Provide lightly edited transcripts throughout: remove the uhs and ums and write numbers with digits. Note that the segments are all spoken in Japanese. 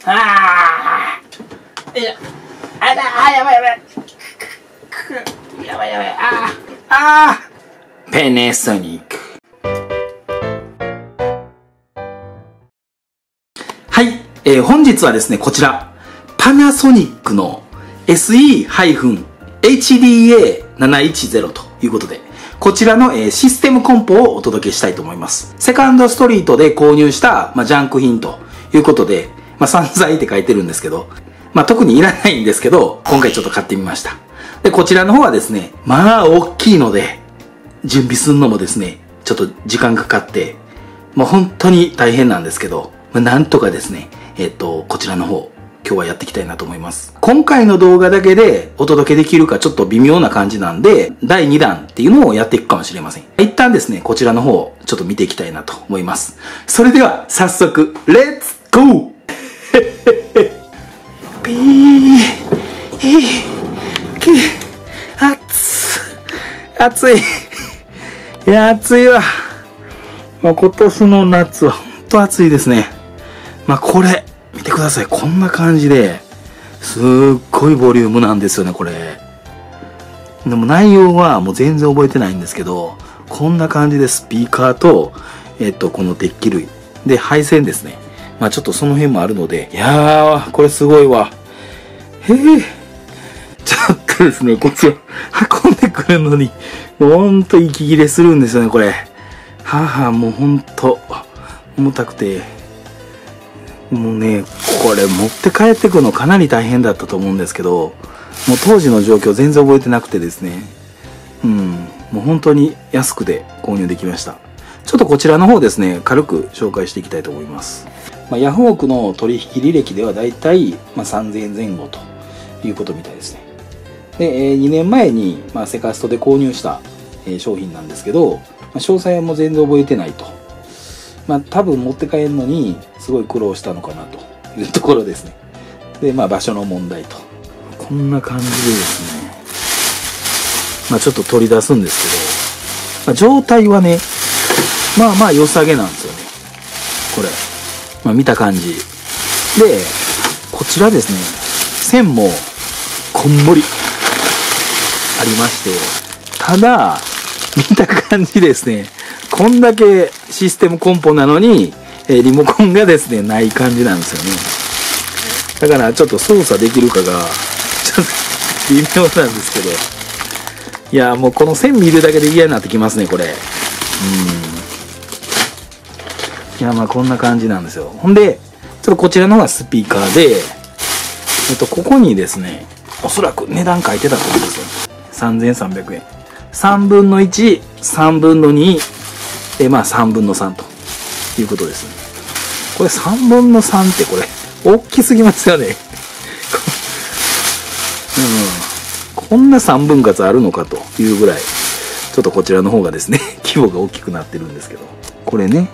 あー、やばいやばい。やばい。ペネソニック。はい、本日はですね、こちら、パナソニックの SE-HDA710 ということで、こちらの、システムコンポをお届けしたいと思います。セカンドストリートで購入した、ジャンク品ということで、散財って書いてるんですけど、特にいらないんですけど、今回ちょっと買ってみました。で、こちらの方はですね、大きいので、準備するのもですね、ちょっと時間かかって、本当に大変なんですけど、なんとかですね、こちらの方、今日はやっていきたいなと思います。今回の動画だけでお届けできるかちょっと微妙な感じなんで、第2弾っていうのをやっていくかもしれません。一旦ですね、こちらの方をちょっと見ていきたいなと思います。それでは、早速、レッツゴー暑い。いや、暑いわ。今年の夏はほんと暑いですね。これ、見てください。こんな感じで、すっごいボリュームなんですよね、これ。でも内容はもう全然覚えてないんですけど、こんな感じでスピーカーと、このデッキ類。で、配線ですね。ちょっとその辺もあるので、いやー、これすごいわ。ちょっとですね、こっち運んでくるのに、ほんと息切れするんですよね、これ。もうほんと、重たくて。もうね、これ持って帰ってくるのかなり大変だったと思うんですけど、もう当時の状況全然覚えてなくてですね。もう本当に安くで購入できました。ちょっとこちらの方ですね、軽く紹介していきたいと思います。ヤフオクの取引履歴ではだいたい3000円前後ということみたいですね。で、2年前にセカストで購入した商品なんですけど、詳細はもう全然覚えてないと。多分持って帰るのにすごい苦労したのかなというところですね。で、場所の問題と。こんな感じでですね。ちょっと取り出すんですけど、状態はね、良さげなんですよね。これ。見た感じ。で、こちらですね、線もこんもりありまして、ただ、見た感じですね、こんだけシステムコンポなのに、リモコンがですね、ない感じなんですよね。だからちょっと操作できるかが、ちょっと微妙なんですけど。いや、もうこの線見るだけで嫌になってきますね、これ。いや、こんな感じなんですよ。ほんで、ちょっとこちらの方がスピーカーで、ここにですね、おそらく値段書いてたと思うんですよ。3300円。3分の1、3分の2、3分の3ということですね。これ3分の3ってこれ、大きすぎますよね。こんな3分割あるのかというぐらい、ちょっとこちらの方がですね、規模が大きくなってるんですけど。これね、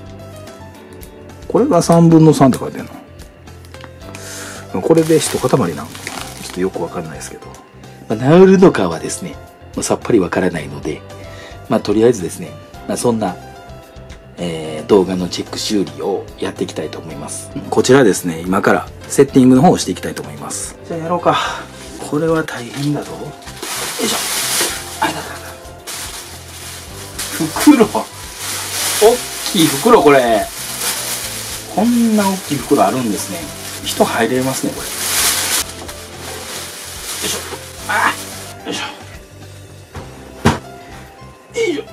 これが3分の3って書いてるの。これで一塊なのかな。ちょっとよくわかんないですけど。治るのかはですね、さっぱりわからないので、とりあえずですね、そんな、動画のチェック修理をやっていきたいと思います。こちらですね、今からセッティングの方をしていきたいと思います。じゃあやろうか。これは大変だぞ。よいしょ。袋。大きい袋、これ。こんな大きい袋あるんですね。人入れますね、これ。よいしょ。よいしょ。よいしょ。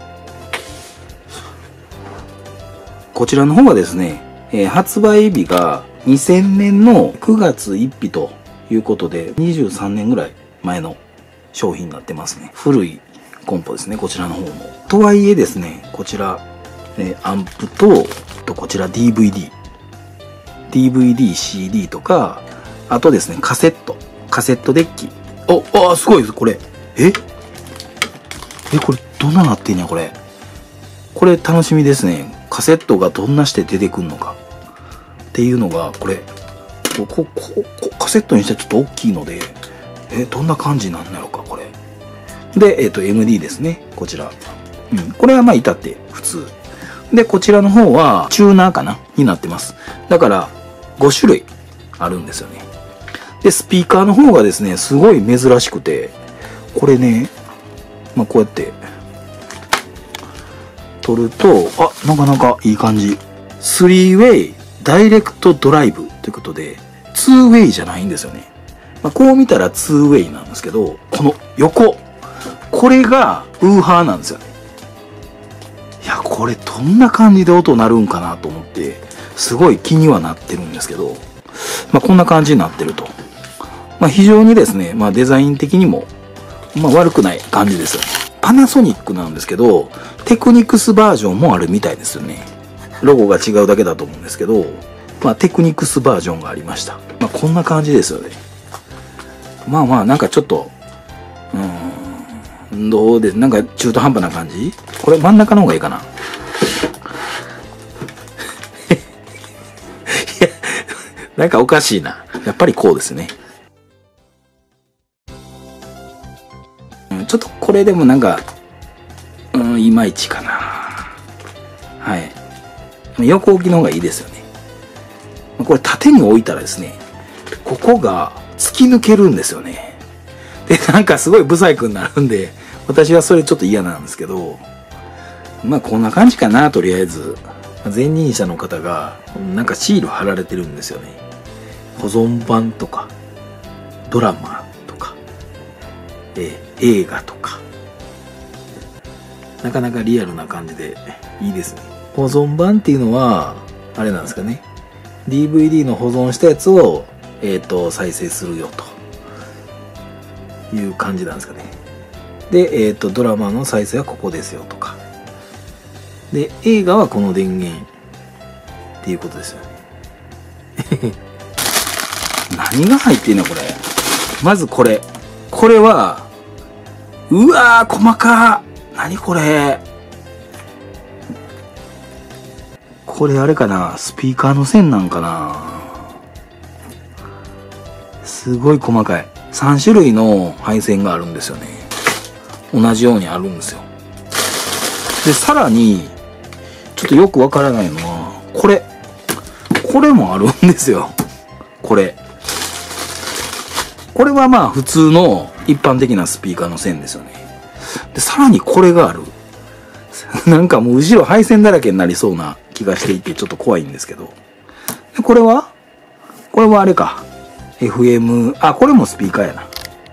こちらの方はですね、発売日が2000年の9月1日ということで、23年ぐらい前の商品になってますね。古いコンポですね、こちらの方も。とはいえですね、こちら、アンプと、こちら DVD、CD とか、あとですね、カセットデッキ。すごいです、これ。これ、どんななってんや、これ。これ、楽しみですね。カセットがどんなして出てくるのか。っていうのが、これ、カセットにしてはちょっと大きいので、どんな感じなんだろうか、これ。で、MD ですね、こちら。これは至って普通。で、こちらの方は、チューナーかなになってます。だから、 5種類あるんですよね。で、スピーカーの方がですね、すごい珍しくて、これね、まあ、こうやって、取ると、あ、なかなかいい感じ。3way ダイレクトドライブということで、2way じゃないんですよね。まあ、こう見たら 2way なんですけど、この横、これがウーハーなんですよね。いや、これどんな感じで音鳴るんかなと思って、すごい気にはなってるんですけど、まあ、こんな感じになってると。まあ、非常にですね、まあ、デザイン的にも、まあ、悪くない感じですよね。パナソニックなんですけど、テクニクスバージョンもあるみたいですよね。ロゴが違うだけだと思うんですけど、まあ、テクニクスバージョンがありました。まあ、こんな感じですよね。まあまあ、なんかちょっと、どうです、なんか中途半端な感じ？これ真ん中の方がいいかな。いや、なんかおかしいな。やっぱりこうですね。ちょっとこれでもなんか、いまいちかな。はい。横置きの方がいいですよね。これ縦に置いたらですね、ここが突き抜けるんですよね。で、なんかすごいブサイクになるんで、私はそれちょっと嫌なんですけど、まあこんな感じかな、とりあえず。前任者の方が、なんかシール貼られてるんですよね。保存版とか、ドラマとか、映画とか。なかなかリアルな感じでいいですね。保存版っていうのは、あれなんですかね。DVD の保存したやつを、再生するよという感じなんですかね。で、ドラマの再生はここですよとか。で、映画はこの電源っていうことですよね。何が入ってんのこれ。まずこれ。これは、うわー、細かー。何これ。これあれかな、スピーカーの線なんかな。すごい細かい。3種類の配線があるんですよね。同じようにあるんですよ。で、さらに、ちょっとよくわからないのは、これもあるんですよ。これはまあ普通の一般的なスピーカーの線ですよね。で、さらにこれがある。なんかもう後ろ配線だらけになりそうな気がしていてちょっと怖いんですけど。で、これはあれか。FM、あ、これもスピーカーやな。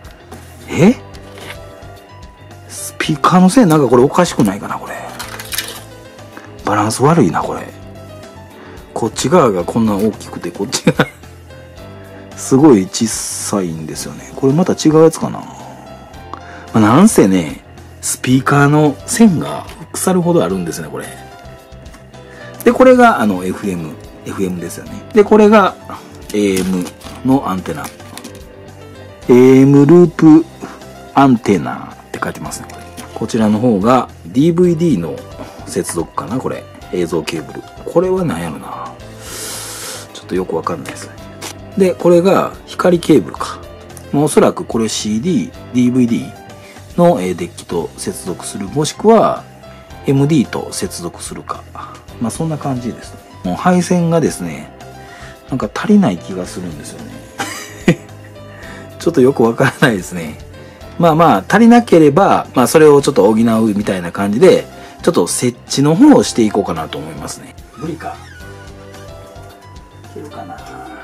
スピーカーの線なんかこれおかしくないかな、これ。バランス悪いな、これ。こっち側がこんな大きくて、こっちがすごい小さいんですよね。これまた違うやつかな。まあ、なんせね、スピーカーの線が腐るほどあるんですね、これ。で、これがFM ですよね。で、これが AM のアンテナ。AM ループアンテナって書いてますね、これ。こちらの方が DVD の接続かな、これ。映像ケーブル。これは何やろな。ちょっとよくわかんないですね。で、これが光ケーブルか。おそらくこれ CD、DVD のデッキと接続する。もしくは MD と接続するか。まあそんな感じですね。もう配線がですね、なんか足りない気がするんですよね。ちょっとよくわからないですね。まあまあ足りなければ、まあそれをちょっと補うみたいな感じで、ちょっと設置の方をしていこうかなと思いますね。無理か。いけるかな。い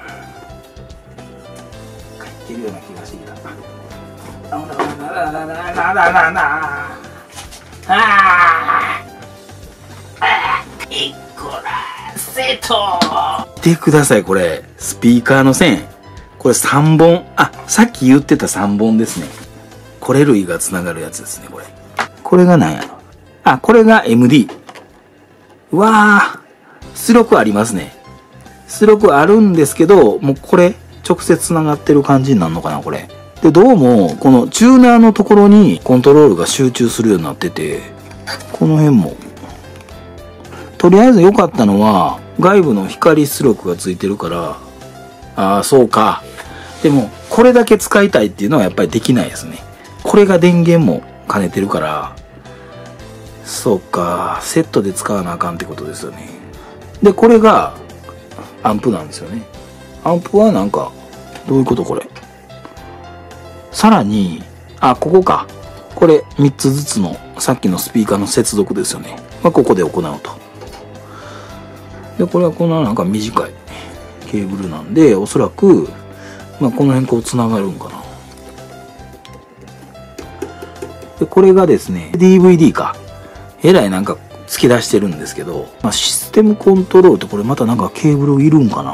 けるような気がしてきた。いくらセット。見てください、これ。スピーカーの線。これ3本。あ、さっき言ってた3本ですね。これ類がつながるやつですね、これ。これが何やろ。あ、これが MD。うわー。出力ありますね。出力あるんですけど、もうこれ、直接つながってる感じになるのかな、これ。で、どうも、このチューナーのところにコントロールが集中するようになってて、この辺も。とりあえず良かったのは、外部の光出力がついてるから、ああ、そうか。でも、これだけ使いたいっていうのはやっぱりできないですね。これが電源も兼ねてるから、そうか、セットで使わなあかんってことですよね。で、これがアンプなんですよね。 アンプはなんか、どういうことこれ。さらに、あ、ここか。これ3つずつのさっきのスピーカーの接続ですよね。まあ、ここで行うと。で、これはこのなんか短いケーブルなんで、おそらく、まあ、この辺こう繋がるんかな。で、これがですね、DVD か。えらいなんか付け出してるんですけど、まあ、システムコントロールってこれまたなんかケーブルいるんかな。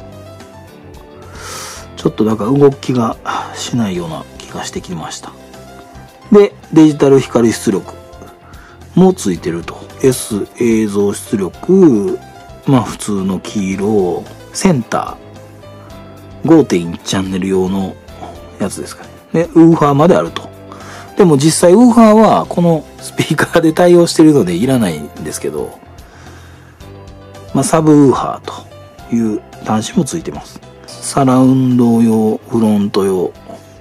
ちょっとなんか動きがしないような気がしてきました。で、デジタル光出力もついてると。S 映像出力、まあ普通の黄色、センター、5.1 チャンネル用のやつですかね。で、ウーファーまであると。でも実際ウーファーはこのスピーカーで対応してるのでいらないんですけど、まあサブウーファーという端子もついてます。サラウンド用、フロント用。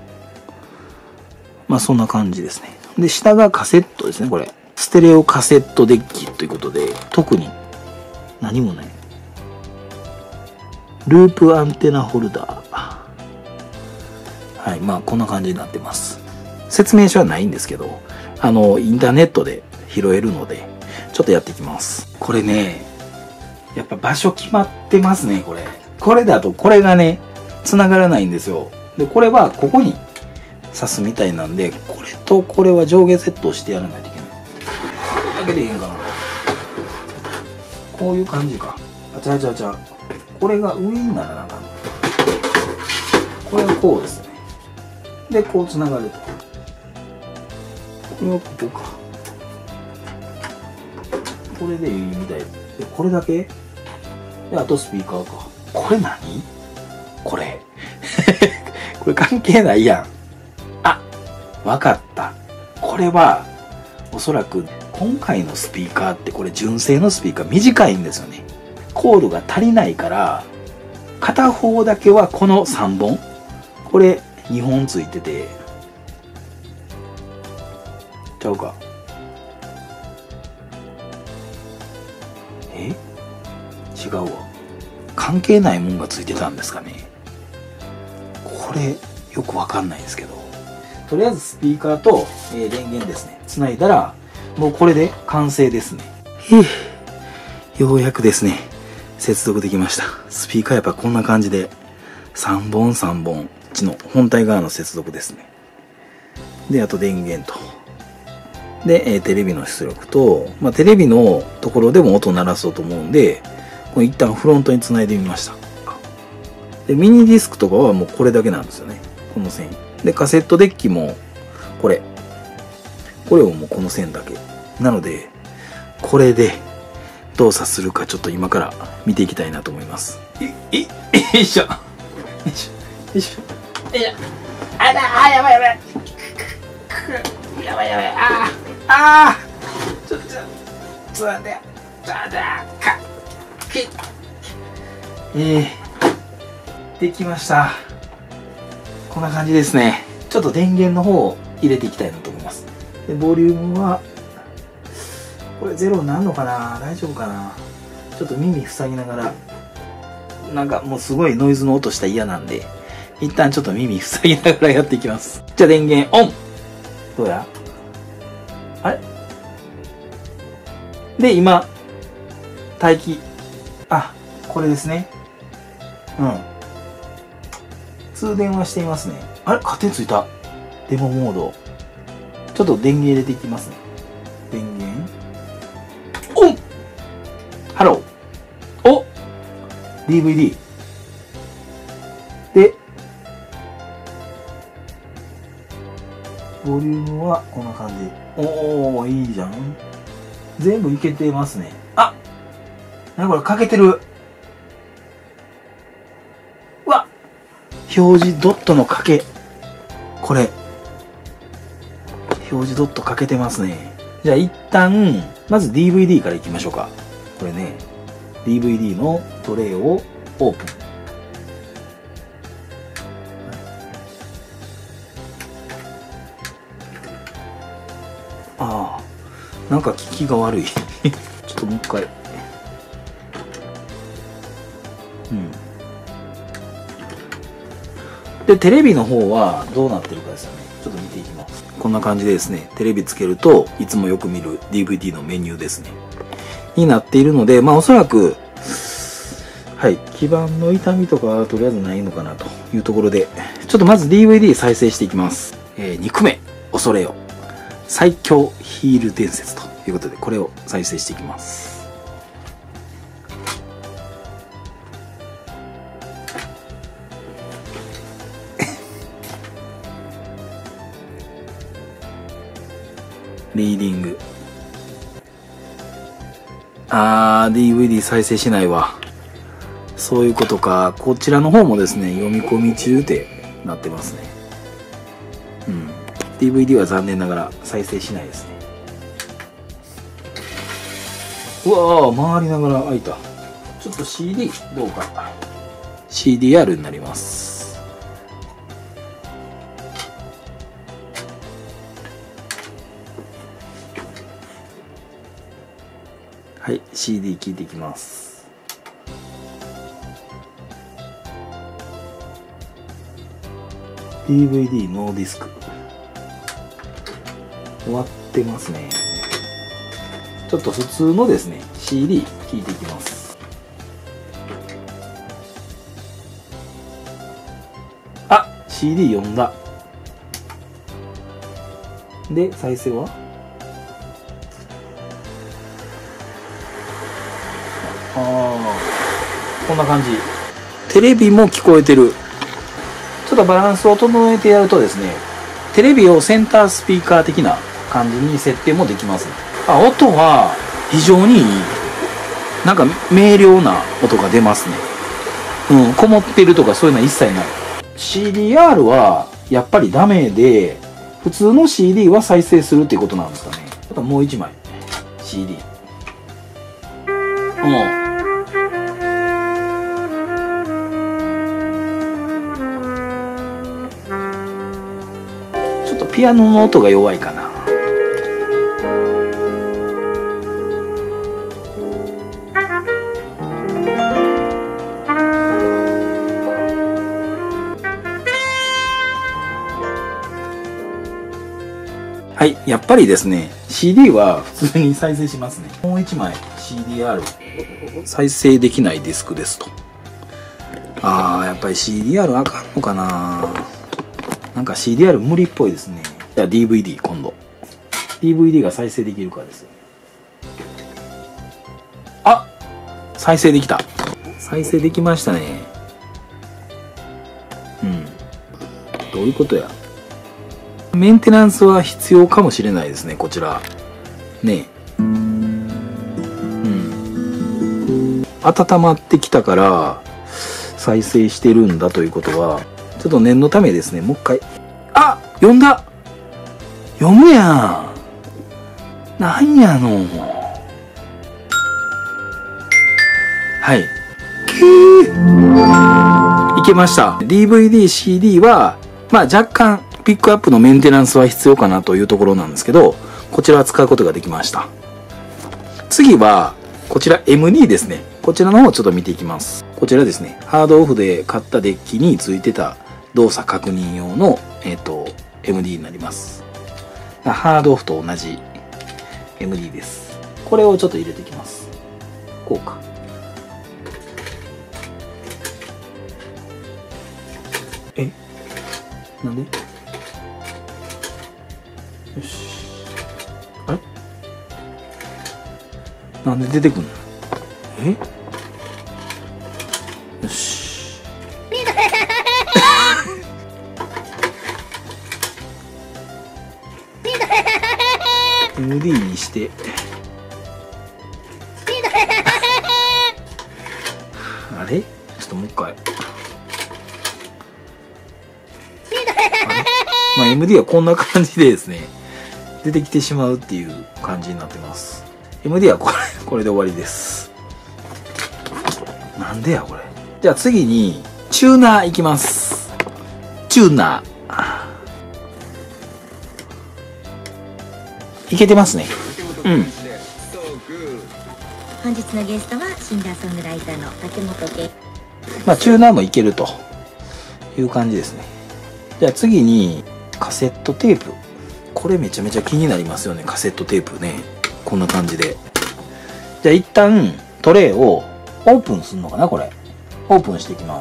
まあそんな感じですね。で、下がカセットですね、これ。ステレオカセットデッキということで、特に何もない。ループアンテナホルダー。はい、まあこんな感じになってます。説明書はないんですけど、インターネットで拾えるので、ちょっとやっていきます。これね、やっぱ場所決まってますね、これ。これだとこれがね、繋がらないんですよ。で、これはここに挿すみたいなんで、これとこれは上下セットをしてやらないといけない。これだけでいいんかな。こういう感じか。あ、ちゃう。これが上にならなあかん。これはこうですね。で、こう繋がると。これはここか。これでいいみたいで、これだけで、あとスピーカーか。これ何これ。これ関係ないやん。あ、わかった。これは、おそらく、今回のスピーカーってこれ純正のスピーカー短いんですよね。コードが足りないから、片方だけはこの3本。これ2本ついてて、ちゃうか。違うわ。関係ないもんがついてたんですかね。これ、よくわかんないですけど。とりあえずスピーカーと、電源ですね。繋いだら、もうこれで完成ですね。ようやくですね、接続できました。スピーカーやっぱこんな感じで、3本の本体側の接続ですね。で、あと電源と。で、テレビの出力と、まあ、テレビのところでも音鳴らそうと思うんで、これ一旦フロントに繋いでみました。で、ミニディスクとかはもうこれだけなんですよね。この線。で、カセットデッキも、これをもうこの線だけ。なので、これで動作するかちょっと今から見ていきたいなと思います。よいしょ。あら、やばい。ちょっと待って。できました。こんな感じですね。ちょっと電源の方を入れていきたいなと思います。で、ボリュームは、これゼロになるのかな？大丈夫かな？ちょっと耳塞ぎながら、なんかもうすごいノイズの音したら嫌なんで、一旦ちょっと耳塞ぎながらやっていきます。じゃあ電源オン！どうや？あれ？で、今、待機。あ、これですね。通電はしていますね。あれ？勝手についた。デモモード。ちょっと電源入れていきますね。電源。オン！ハロー。お！ DVD。で、ボリュームはこんな感じ。おー、いいじゃん。全部いけてますね。あ！なにこれ、かけてる。うわ！表示ドットのかけ。これ。表示ドットかけてますね。じゃあ一旦、まず DVD からいきましょうか。これね、DVD のトレイをオープン。ああ、なんか効きが悪い。ちょっともう一回。 で、テレビの方はどうなってるかですよね。ちょっと見ていきます。こんな感じでですね、テレビつけると、いつもよく見る DVD のメニューですね。になっているので、まあおそらく、はい、基板の痛みとかはとりあえずないのかなというところで、ちょっとまず DVD 再生していきます。憎め、恐れよ。最強ヒール伝説ということで、これを再生していきます。リーディング。DVD 再生しないわ。そういうことか。こちらの方もですね、読み込み中ってなってますね。うん。DVD は残念ながら再生しないですね。うわぁ、回りながら開いた。ちょっと CD どうか。CDR になります。はい、CD 聞いていきます。DVD ノーディスク。終わってますね。ちょっと普通のですね、CD 聞いていきます。あ、CD 読んだ。で、再生はこんな感じ。テレビも聞こえてる。ちょっとバランスを整えてやるとですね、テレビをセンタースピーカー的な感じに設定もできますね。音は非常にいい。なんか明瞭な音が出ますね。うん、こもってるとかそういうのは一切ない。CDR はやっぱりダメで、普通の CD は再生するっていうことなんですかね。あともう一枚 CD。ちょっとピアノの音が弱いかな。はい、やっぱりですね、CD は普通に再生しますね。もう一枚 CDR 再生できないディスクですと。やっぱり CDR あかんのかな。なんか CDR 無理っぽいですね。じゃあ DVD 今度。DVD が再生できるかですよ。あ、再生できた。再生できましたね。うん。どういうことや。メンテナンスは必要かもしれないですね、こちら。ねえ。うん。温まってきたから、再生してるんだということは、ちょっと念のためですね、もう一回。あ、読んだ。読むやん。なんやの。はい。いけました。DVD、CD は、まあ若干、ピックアップのメンテナンスは必要かなというところなんですけど、こちらは使うことができました。次は、こちら MD ですね。こちらの方をちょっと見ていきます。こちらですね、ハードオフで買ったデッキについてた動作確認用の、MD になります。ハードオフと同じ MD です。これをちょっと入れていきます。こうか。なんで？よし。あれ？なんで出てくんの？よし。MD にして。あれ？ちょっともう一回。まあ、MD はこんな感じでですね、出てきてしまうっていう感じになってます。MD はこれで終わりです。なんでやこれ。じゃあ次に、チューナーいきます。チューナー。いけてますね。うん。 本日のゲストはシンガーソングライターの竹本圭。 まあチューナーもいけるという感じですね。 じゃあ次にカセットテープ。これめちゃめちゃ気になりますよね、カセットテープね。こんな感じで。じゃあ一旦トレイをオープンするのかな、これ。オープンしていきます。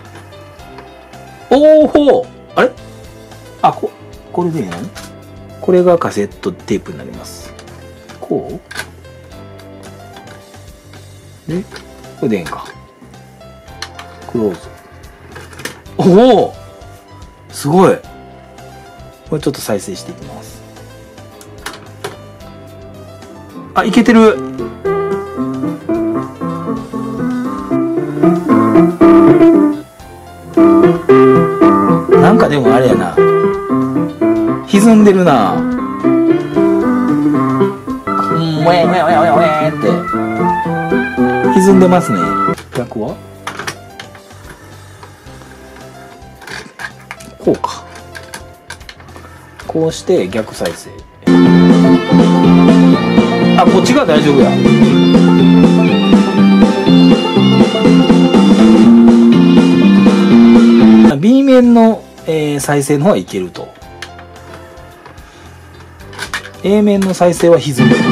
おーほー、あれ、あ、これでいいの？これがカセットテープになります。こうで、これでいいんか。クローズ。おお、すごい。これちょっと再生していきます。あ、いけてる。なんかでもあれやな。歪んでるな。ウェーウェーウェーウェーって歪んでますね。逆はこうか。こうして逆再生。あ、こっちが大丈夫や。B 面の、再生の方はいけると。A 面の再生は歪んでる。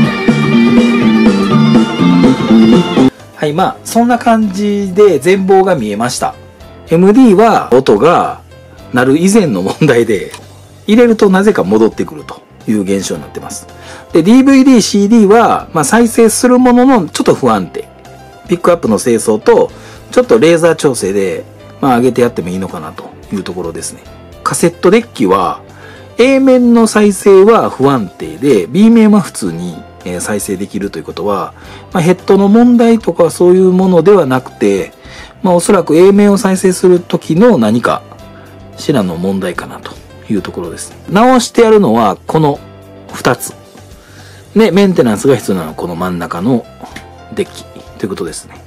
はい、まあそんな感じで全貌が見えました。MD は音が鳴る以前の問題で、入れるとなぜか戻ってくるという現象になってます。で、DVD、CD は、まあ、再生するもののちょっと不安定。ピックアップの清掃と、ちょっとレーザー調整で、まあ、上げてやってもいいのかなというところですね。カセットデッキは、A 面の再生は不安定で、B 面は普通に再生できるということは、まあ、ヘッドの問題とかそういうものではなくて、まあ、おそらく A 面を再生する時の何かしらの問題かなというところです。直してやるのはこの2つ。で、メンテナンスが必要なのはこの真ん中のデッキということですね。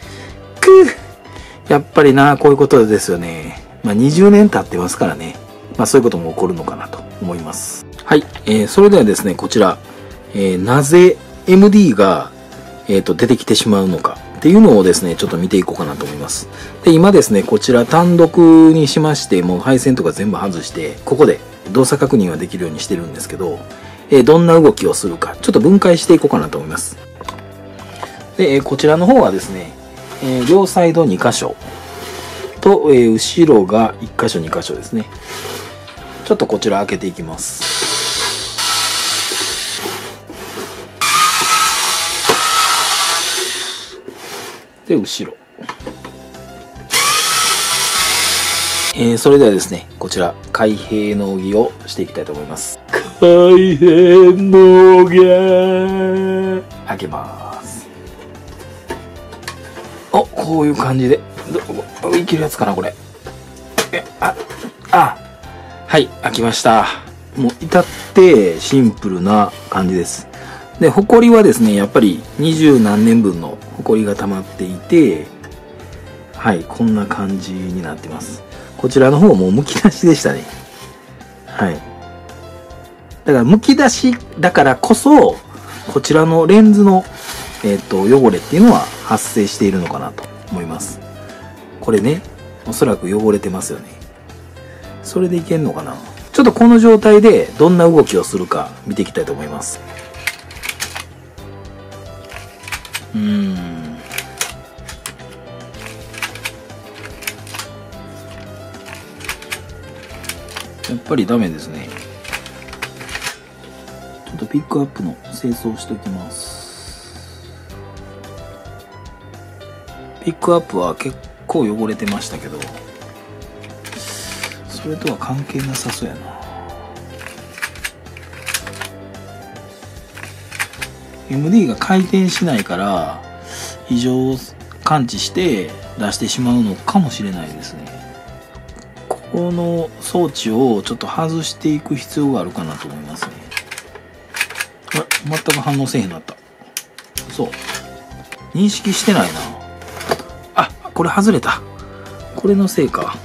やっぱりな、こういうことですよね。まあ、20年経ってますからね。まあ、そういうことも起こるのかなと思います。はい。それではですね、こちら、なぜ MD が、出てきてしまうのかっていうのをですね、ちょっと見ていこうかなと思います。で、今ですね、こちら単独にしまして、もう配線とか全部外して、ここで動作確認はできるようにしてるんですけど、どんな動きをするか、ちょっと分解していこうかなと思います。で、こちらの方はですね、両サイド2箇所と、後ろが1箇所2箇所ですね。ちょっとこちら開けていきます。で、後ろ。それではですね、こちら、開閉の儀をしていきたいと思います。開閉の儀開けます。お、こういう感じで。いけるやつかな、これ。はい、開きました。もう、至ってシンプルな感じです。で、ホコリはですね、やっぱり20何年分のホコリが溜まっていて、はい、こんな感じになってます。こちらの方もむき出しでしたね。はい。だから、むき出しだからこそ、こちらのレンズの、汚れっていうのは発生しているのかなと思います。これね、おそらく汚れてますよね。それでいけんのかな。ちょっとこの状態でどんな動きをするか見ていきたいと思います。やっぱりダメですね。ちょっとピックアップの清掃しておきます。ピックアップは結構汚れてましたけど、それとは関係なさそうやな。MD が回転しないから異常を感知して出してしまうのかもしれないですね。この装置をちょっと外していく必要があるかなと思いますね。全く反応せえへんなった。そう。認識してないな。あ、これ外れた。これのせいか。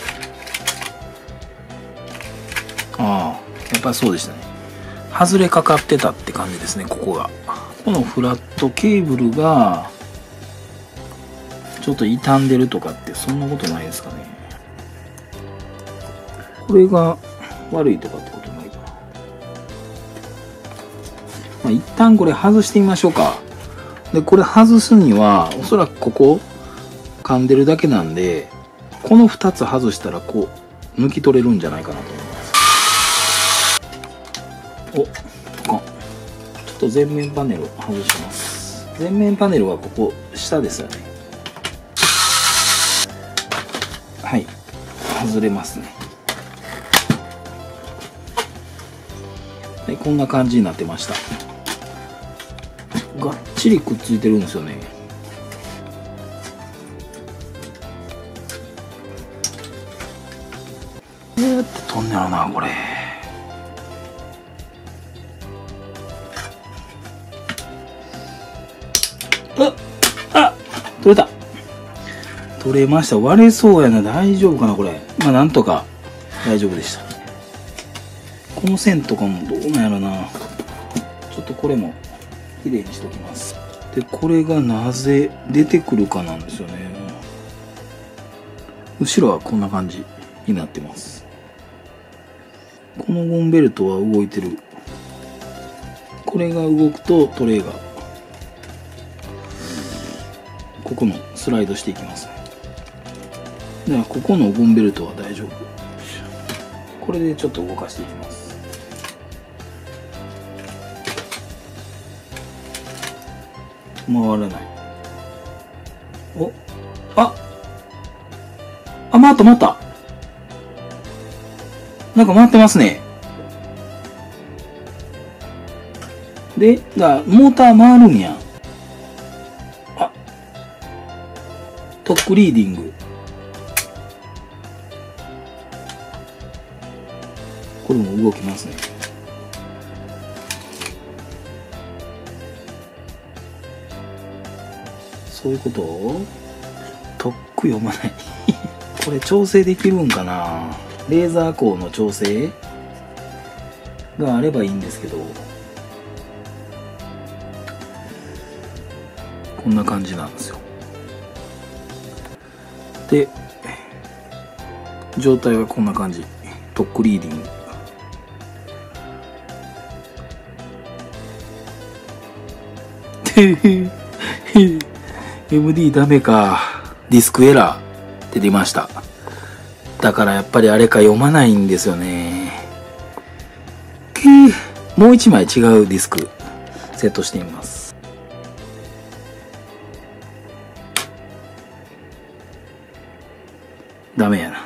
ああ、やっぱりそうでしたね。外れかかってたって感じですね、ここが。このフラットケーブルが、ちょっと傷んでるとかって、そんなことないですかね。 これが悪いとかってことないかな。まあ、一旦これ外してみましょうか。で、これ外すには、おそらくここ、噛んでるだけなんで、この2つ外したらこう、抜き取れるんじゃないかなと思います。お、ちょっと前面パネルを外します。前面パネルはここ、下ですよね。はい。外れますね。はい、こんな感じになってました。がっちりくっついてるんですよね。どうやって取んねやろな、これ。あ、取れた。取れました。割れそうやな。大丈夫かな、これ。まあ、なんとか大丈夫でした。この線とかもどうなんやろな。ちょっとこれも綺麗にしておきます。で、これがなぜ出てくるかなんですよね。後ろはこんな感じになってます。このゴムベルトは動いてる。これが動くとトレーがここのスライドしていきますね。ではここのゴムベルトは大丈夫。これでちょっと動かしていきます。回らない。お、あ、回った回った。なんか回ってますね。で、モーター回るんや。あ、トックリーディング。これも動きますね。そういうことをトック読まない。これ調整できるんかな。レーザー光の調整があればいいんですけど、こんな感じなんですよ。で、状態はこんな感じ。トックリーディング。MD ダメか。ディスクエラーって出ました。だからやっぱりあれか読まないんですよね。もう一枚違うディスクセットしてみます。ダメやな。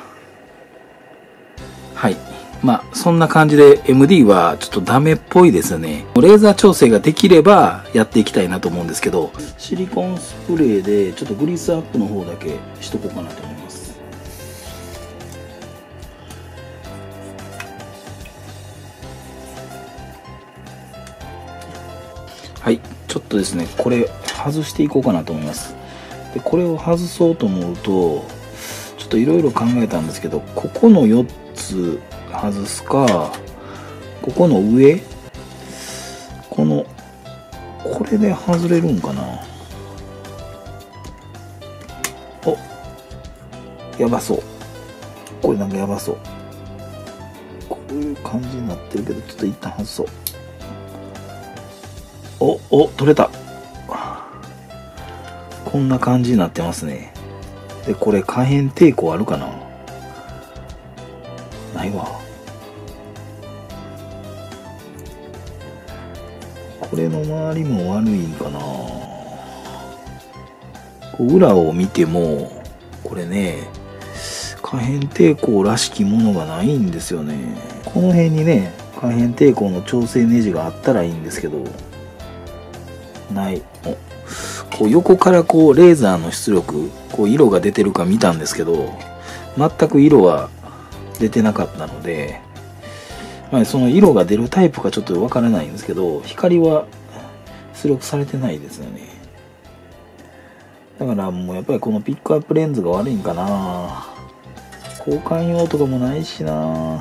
はい。まあそんな感じで MD はちょっとダメっぽいですよね。レーザー調整ができればやっていきたいなと思うんですけど、シリコンスプレーでちょっとグリスアップの方だけしとこうかなと思います。はい、ちょっとですね、これ外していこうかなと思います。で、これを外そうと思うと、ちょっといろいろ考えたんですけど、ここの4つ外すか、ここの上、これで外れるんかな。お、やばそう。これなんかやばそう。こういう感じになってるけど、ちょっと一旦外そう。取れた。こんな感じになってますね。で、これ可変抵抗あるかな？ないわ。これの周りも悪いんかな。裏を見ても、これね、可変抵抗らしきものがないんですよね。この辺にね、可変抵抗の調整ネジがあったらいいんですけど、ない。こう横からこうレーザーの出力、こう色が出てるか見たんですけど、全く色は出てなかったので、まあ、その色が出るタイプかちょっとわからないんですけど、光は出力されてないですよね。だからもうやっぱりこのピックアップレンズが悪いんかな。交換用とかもないしな。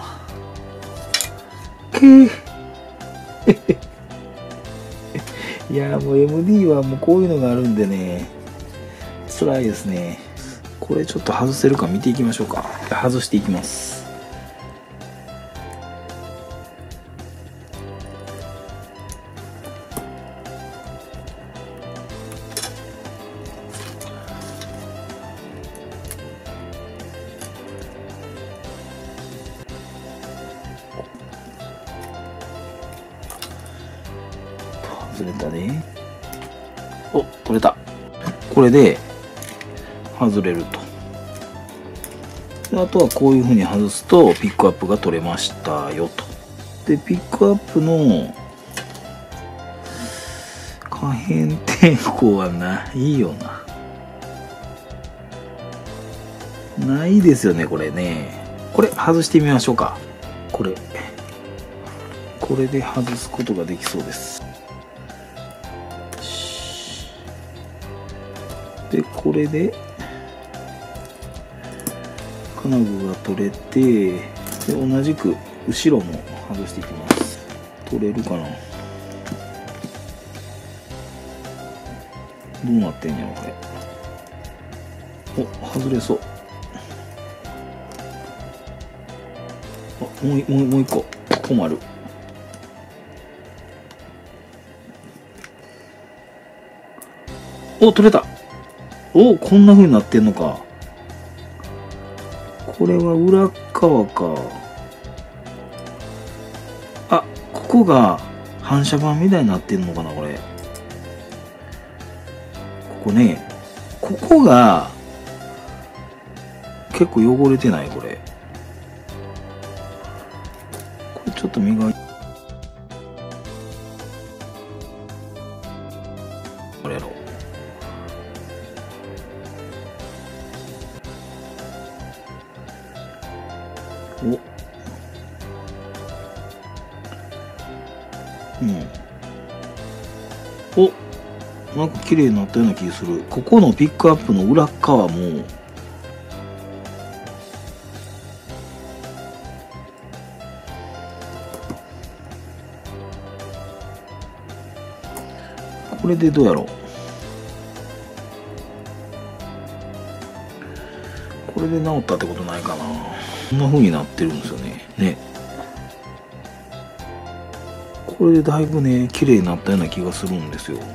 いやもう MD はもうこういうのがあるんでね、辛いですね。これちょっと外せるか見ていきましょうか。外していきます。 外れたね。お、取れた。これで外れると。であとはこういう風に外すとピックアップが取れましたよと。でピックアップの可変抵抗はないよな。ないですよね、これね。これ外してみましょうか。これで外すことができそうです。でこれで金具が取れて、で同じく後ろも外していきます。取れるかな。どうなってんやろこれ。お、外れそう。あ、もう一個。ここもある。お、取れた。お、こんな風になってんのか。これは裏側か。あ、ここが反射板みたいになってんのかな、これ。ここね。ここが結構汚れてない、これ。これちょっと磨いて。これやろう。お、なんか綺麗になったような気がする。ここのピックアップの裏側もこれでどうやろう。これで直ったってことないかな。こんな風になってるんですよね。ね。これでだいぶね、綺麗になったような気がするんですよ。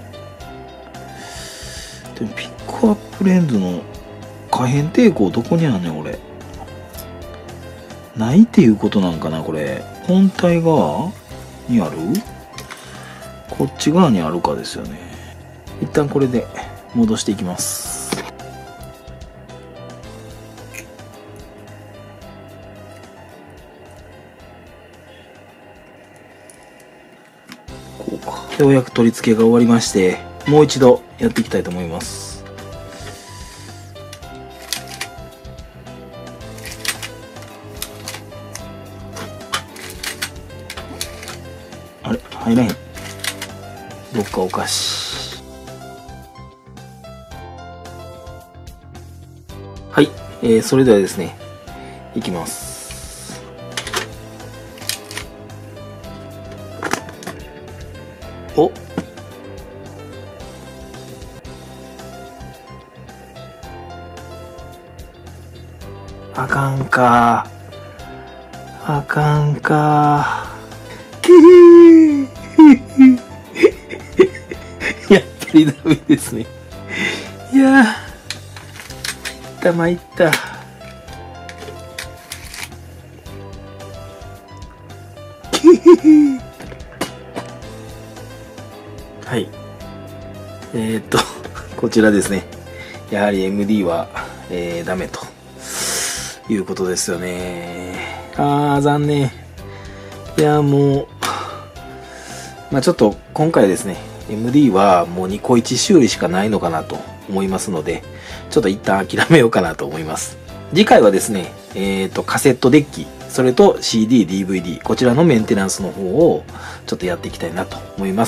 でもピックアップレンズの可変抵抗どこにあんねん、俺。ないっていうことなんかな、これ。本体側にある？こっち側にあるかですよね。一旦これで戻していきます。こうか。ようやく取り付けが終わりまして、もう一度やっていきたいと思います。あれ、入らへん。どっかおかしい。はい、それではですね、いきます。お、あかんか。あかんか。きーやっぱりダメですね。いやー、参った。はい。こちらですね。やはり MD は、ダメということですよね。残念。いや、もう、まあちょっと今回ですね、MD はもうニコイチ修理しかないのかなと思いますので、ちょっと一旦諦めようかなと思います。次回はですね、カセットデッキ、それと CD、DVD、こちらのメンテナンスの方をちょっとやっていきたいなと思います。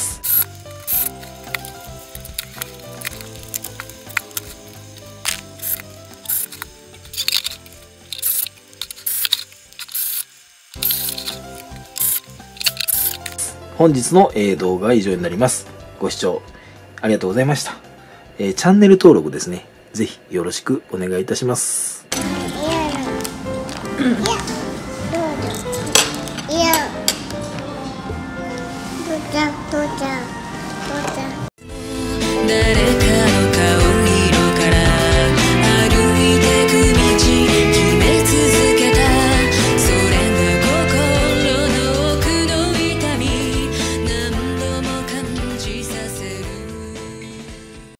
本日の動画は以上になります。ご視聴ありがとうございました。チャンネル登録ですね、ぜひよろしくお願いいたします。 誰か